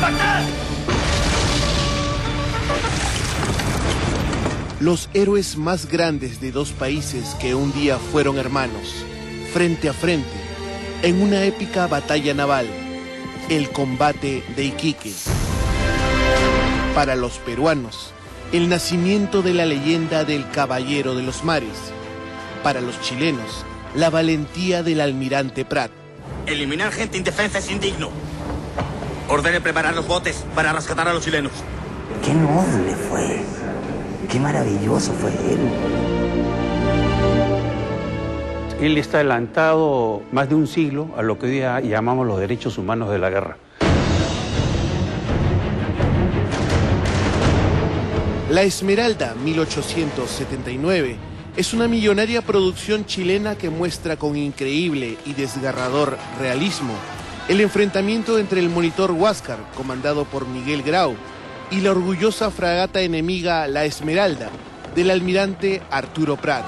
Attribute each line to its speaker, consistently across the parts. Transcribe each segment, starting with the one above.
Speaker 1: Los héroes más grandes de dos países que un día fueron hermanos, frente a frente, en una épica batalla naval, el combate de Iquique. Para los peruanos, el nacimiento de la leyenda del Caballero de los Mares. Para los chilenos, la valentía del almirante Prat.
Speaker 2: Eliminar gente indefensa es indigno. Ordene preparar los botes para rescatar a los chilenos.
Speaker 3: ¡Qué noble fue! ¡Qué maravilloso fue él!
Speaker 4: Él está adelantado más de un siglo a lo que hoy día llamamos los derechos humanos de la guerra.
Speaker 1: La Esmeralda 1879 es una millonaria producción chilena que muestra con increíble y desgarrador realismo el enfrentamiento entre el monitor Huáscar, comandado por Miguel Grau, y la orgullosa fragata enemiga La Esmeralda, del almirante Arturo Prat.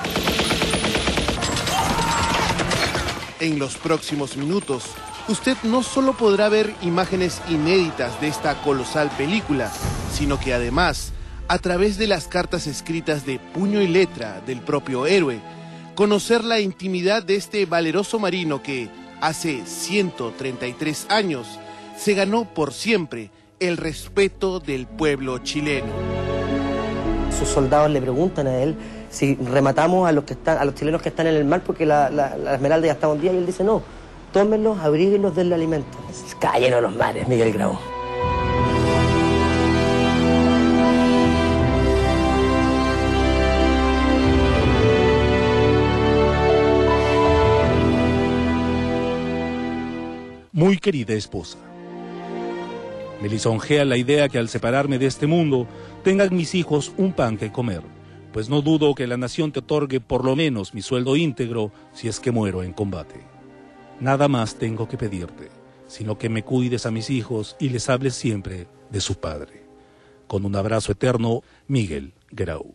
Speaker 1: En los próximos minutos, usted no solo podrá ver imágenes inéditas de esta colosal película, sino que además, a través de las cartas escritas de puño y letra del propio héroe, conocer la intimidad de este valeroso marino que, hace 133 años, se ganó por siempre el respeto del pueblo chileno.
Speaker 3: Sus soldados le preguntan a él si rematamos a los chilenos que están en el mar porque la Esmeralda ya está hundida, y él dice no, tómenlos, abríguenlos, denle alimento. Caballero de los mares, Miguel Grau.
Speaker 5: Muy querida esposa, me lisonjea la idea que al separarme de este mundo tengan mis hijos un pan que comer, pues no dudo que la nación te otorgue por lo menos mi sueldo íntegro si es que muero en combate. Nada más tengo que pedirte, sino que me cuides a mis hijos y les hables siempre de su padre. Con un abrazo eterno, Miguel Grau.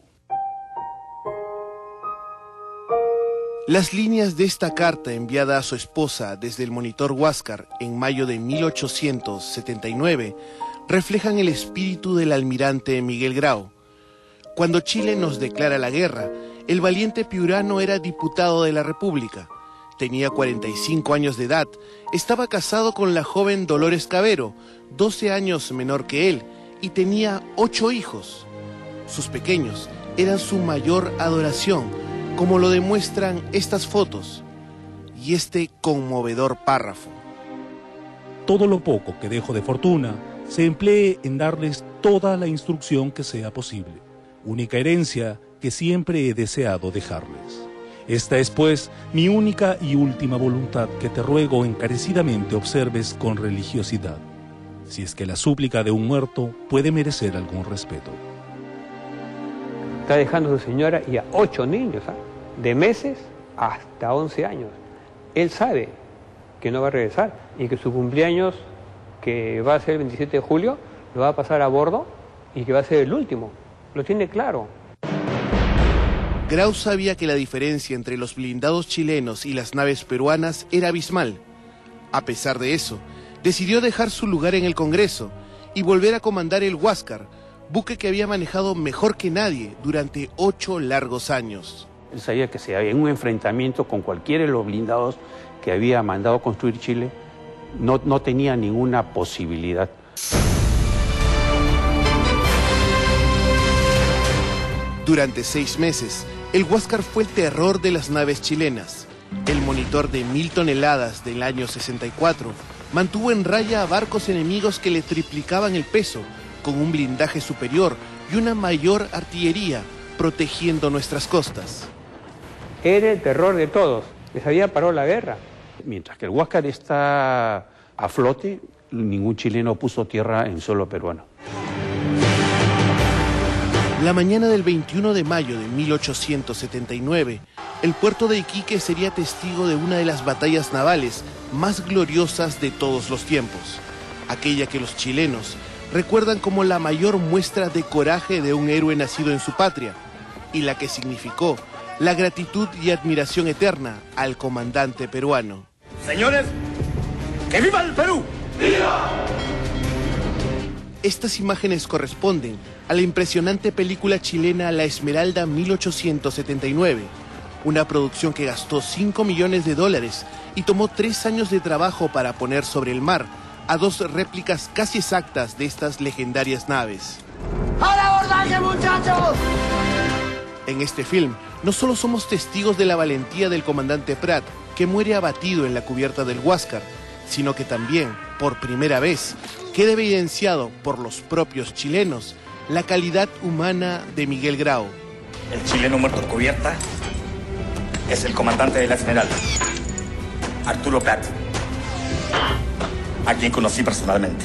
Speaker 1: Las líneas de esta carta enviada a su esposa desde el monitor Huáscar en mayo de 1879 reflejan el espíritu del almirante Miguel Grau. Cuando Chile nos declara la guerra, el valiente piurano era diputado de la República. Tenía 45 años de edad, estaba casado con la joven Dolores Cavero, 12 años menor que él, y tenía 8 hijos. Sus pequeños eran su mayor adoración, como lo demuestran estas fotos y este conmovedor párrafo.
Speaker 5: Todo lo poco que dejo de fortuna se emplee en darles toda la instrucción que sea posible, única herencia que siempre he deseado dejarles. Esta es, pues, mi única y última voluntad que te ruego encarecidamente observes con religiosidad, si es que la súplica de un muerto puede merecer algún respeto.
Speaker 4: Está dejando a su señora y a 8 niños, ¿eh? De meses hasta 11 años. Él sabe que no va a regresar y que su cumpleaños, que va a ser el 27 de julio, lo va a pasar a bordo y que va a ser el último. Lo tiene claro.
Speaker 1: Grau sabía que la diferencia entre los blindados chilenos y las naves peruanas era abismal. A pesar de eso, decidió dejar su lugar en el Congreso y volver a comandar el Huáscar, buque que había manejado mejor que nadie durante 8 largos años.
Speaker 4: Él sabía que si había un enfrentamiento con cualquiera de los blindados que había mandado construir Chile, no tenía ninguna posibilidad.
Speaker 1: Durante 6 meses, el Huáscar fue el terror de las naves chilenas. El monitor de 1000 toneladas del año 64 mantuvo en raya a barcos enemigos que le triplicaban el peso, con un blindaje superior y una mayor artillería, protegiendo nuestras costas.
Speaker 4: Era el terror de todos. Les había parado la guerra. Mientras que el Huáscar está a flote, ningún chileno puso tierra en suelo peruano.
Speaker 1: La mañana del 21 de mayo de 1879, el puerto de Iquique sería testigo de una de las batallas navales más gloriosas de todos los tiempos, aquella que los chilenos recuerdan como la mayor muestra de coraje de un héroe nacido en su patria, y la que significó la gratitud y admiración eterna al comandante peruano.
Speaker 2: Señores, ¡que viva el Perú! ¡Viva!
Speaker 1: Estas imágenes corresponden a la impresionante película chilena La Esmeralda 1879, una producción que gastó $5 millones y tomó 3 años de trabajo para poner sobre el mar a 2 réplicas casi exactas de estas legendarias naves.
Speaker 6: ¡Al abordaje, muchachos!
Speaker 1: En este film, no solo somos testigos de la valentía del comandante Prat, que muere abatido en la cubierta del Huáscar, sino que también, por primera vez, queda evidenciado por los propios chilenos la calidad humana de Miguel Grau.
Speaker 2: El chileno muerto en cubierta es el comandante de la Esmeralda, Arturo Prat, a quien conocí personalmente.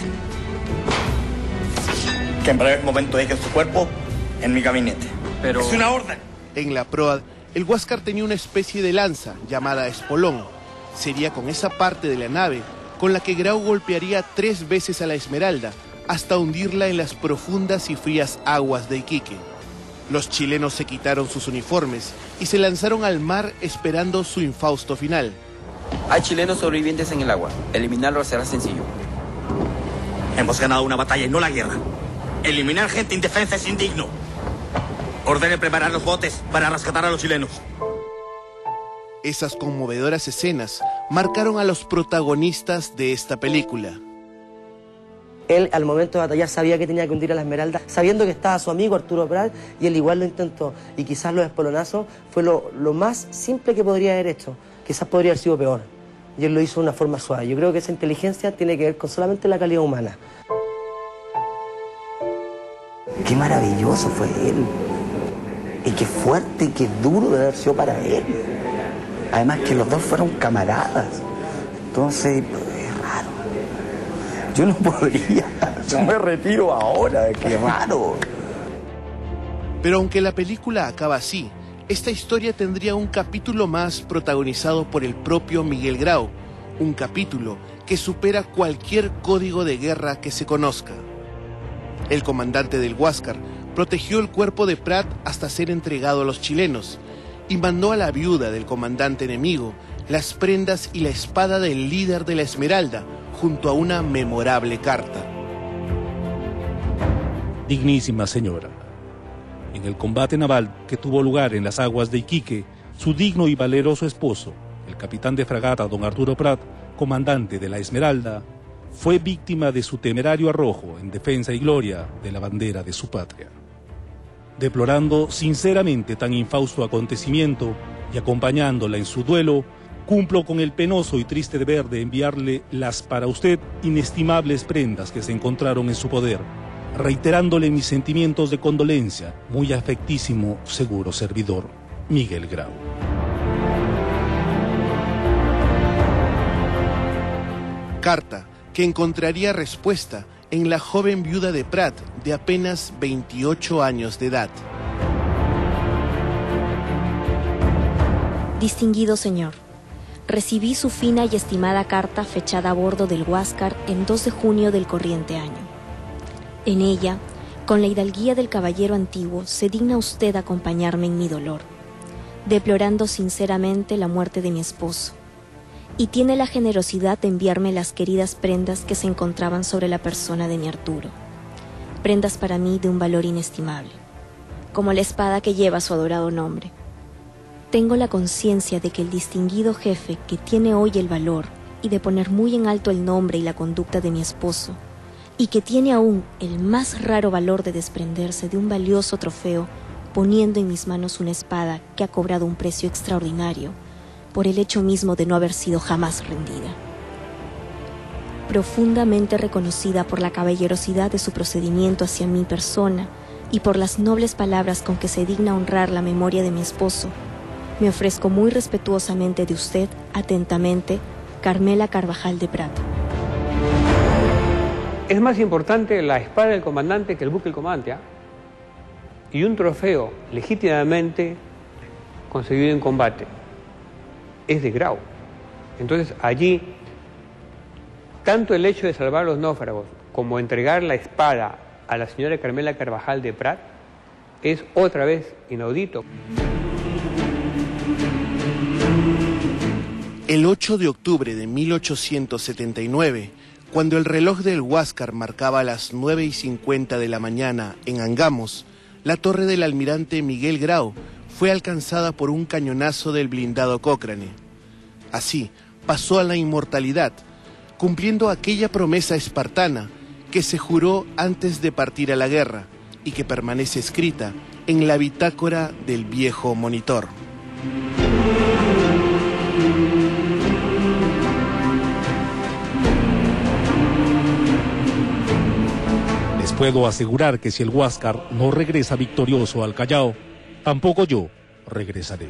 Speaker 2: Que en breve momento deje su cuerpo en mi gabinete. Pero... ¡es una orden!
Speaker 1: En la proa, el Huáscar tenía una especie de lanza llamada espolón. Sería con esa parte de la nave con la que Grau golpearía 3 veces a la Esmeralda hasta hundirla en las profundas y frías aguas de Iquique. Los chilenos se quitaron sus uniformes y se lanzaron al mar esperando su infausto final.
Speaker 7: Hay chilenos sobrevivientes en el agua. Eliminarlos será sencillo.
Speaker 2: Hemos ganado una batalla y no la guerra. Eliminar gente indefensa es indigno. Ordene preparar los botes para rescatar a los chilenos.
Speaker 1: Esas conmovedoras escenas marcaron a los protagonistas de esta película.
Speaker 3: Él, al momento de batallar, sabía que tenía que hundir a la Esmeralda, sabiendo que estaba su amigo Arturo Prat, y él igual lo intentó. Y quizás los espolonazos fue lo más simple que podría haber hecho. Quizás podría haber sido peor. Y él lo hizo de una forma suave. Yo creo que esa inteligencia tiene que ver con solamente la calidad humana.
Speaker 8: Qué maravilloso fue él. Y qué fuerte y qué duro de haber sido para él. Además que los dos fueron camaradas. Entonces, es raro. Yo no podría. Yo me retiro ahora. Qué raro.
Speaker 1: Pero aunque la película acaba así, esta historia tendría un capítulo más protagonizado por el propio Miguel Grau. Un capítulo que supera cualquier código de guerra que se conozca. El comandante del Huáscar protegió el cuerpo de Prat hasta ser entregado a los chilenos y mandó a la viuda del comandante enemigo las prendas y la espada del líder de la Esmeralda junto a una memorable carta.
Speaker 5: Dignísima señora, en el combate naval que tuvo lugar en las aguas de Iquique, su digno y valeroso esposo, el capitán de fragata don Arturo Prat, comandante de la Esmeralda, fue víctima de su temerario arrojo en defensa y gloria de la bandera de su patria. Deplorando sinceramente tan infausto acontecimiento y acompañándola en su duelo, cumplo con el penoso y triste deber de enviarle las para usted inestimables prendas que se encontraron en su poder, reiterándole mis sentimientos de condolencia, muy afectísimo, seguro servidor, Miguel Grau.
Speaker 1: Carta que encontraría respuesta en la joven viuda de Prat de apenas 28 años de edad.
Speaker 9: Distinguido señor, recibí su fina y estimada carta fechada a bordo del Huáscar en 2 de junio del corriente año. En ella, con la hidalguía del caballero antiguo, se digna usted acompañarme en mi dolor, deplorando sinceramente la muerte de mi esposo, y tiene la generosidad de enviarme las queridas prendas que se encontraban sobre la persona de mi Arturo, prendas para mí de un valor inestimable, como la espada que lleva su adorado nombre. Tengo la conciencia de que el distinguido jefe que tiene hoy el valor y de poner muy en alto el nombre y la conducta de mi esposo, y que tiene aún el más raro valor de desprenderse de un valioso trofeo, poniendo en mis manos una espada que ha cobrado un precio extraordinario, por el hecho mismo de no haber sido jamás rendida. Profundamente reconocida por la caballerosidad de su procedimiento hacia mi persona y por las nobles palabras con que se digna honrar la memoria de mi esposo, me ofrezco muy respetuosamente de usted, atentamente, Carmela Carvajal de Prat.
Speaker 4: Es más importante la espada del comandante que el buque del comandante, ¿eh? Y un trofeo legítimamente conseguido en combate es de Grau. Entonces allí, tanto el hecho de salvar a los náufragos como entregar la espada a la señora Carmela Carvajal de Prat es otra vez inaudito.
Speaker 1: El 8 de octubre de 1879, Cuando el reloj del Huáscar marcaba las 9:50 de la mañana en Angamos, la torre del almirante Miguel Grau fue alcanzada por un cañonazo del blindado Cochrane. Así, pasó a la inmortalidad, cumpliendo aquella promesa espartana que se juró antes de partir a la guerra y que permanece escrita en la bitácora del viejo monitor.
Speaker 5: Les puedo asegurar que si el Huáscar no regresa victorioso al Callao, tampoco yo regresaré.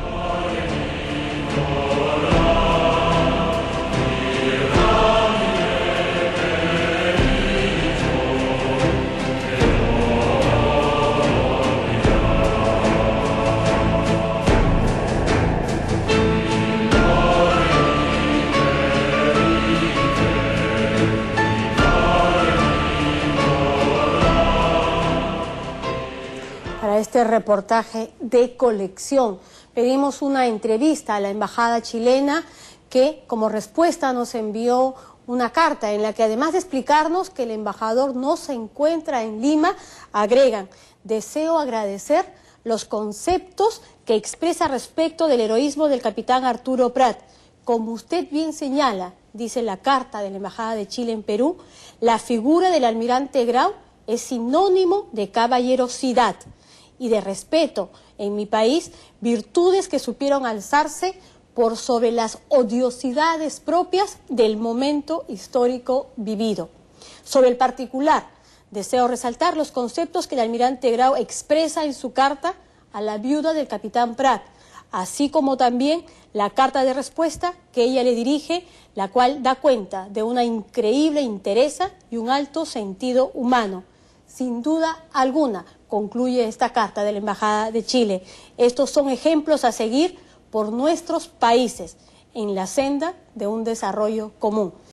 Speaker 10: Para este reportaje de colección pedimos una entrevista a la embajada chilena que como respuesta nos envió una carta en la que además de explicarnos que el embajador no se encuentra en Lima, agregan: deseo agradecer los conceptos que expresa respecto del heroísmo del capitán Arturo Prat. Como usted bien señala, dice la carta de la embajada de Chile en Perú, la figura del almirante Grau es sinónimo de caballerosidad y de respeto en mi país, virtudes que supieron alzarse por sobre las odiosidades propias del momento histórico vivido. Sobre el particular, deseo resaltar los conceptos que el almirante Grau expresa en su carta a la viuda del capitán Prat, así como también la carta de respuesta que ella le dirige, la cual da cuenta de una increíble entereza y un alto sentido humano. Sin duda alguna, concluye esta carta de la Embajada de Chile, estos son ejemplos a seguir por nuestros países en la senda de un desarrollo común.